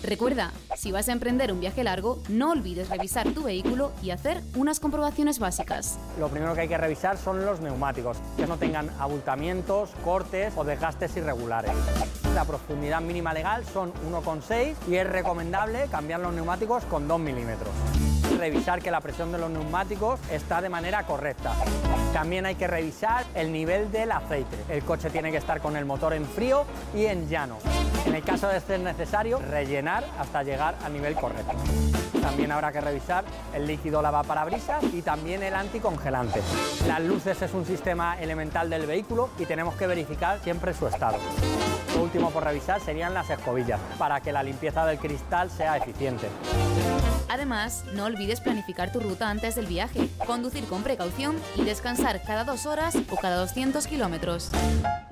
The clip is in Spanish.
Recuerda, si vas a emprender un viaje largo, no olvides revisar tu vehículo y hacer unas comprobaciones básicas. Lo primero que hay que revisar son los neumáticos, que no tengan abultamientos, cortes o desgastes irregulares. La profundidad mínima legal son 1,6 y es recomendable cambiar los neumáticos con 2 milímetros. Revisar que la presión de los neumáticos está de manera correcta. También hay que revisar el nivel del aceite. El coche tiene que estar con el motor en frío y en llano. En el caso de ser necesario, rellenar hasta llegar al nivel correcto. También habrá que revisar el líquido lavaparabrisas y también el anticongelante. Las luces es un sistema elemental del vehículo y tenemos que verificar siempre su estado. Lo último por revisar serían las escobillas, para que la limpieza del cristal sea eficiente. Además, no olvides planificar tu ruta antes del viaje, conducir con precaución y descansar cada 2 horas o cada 200 kilómetros.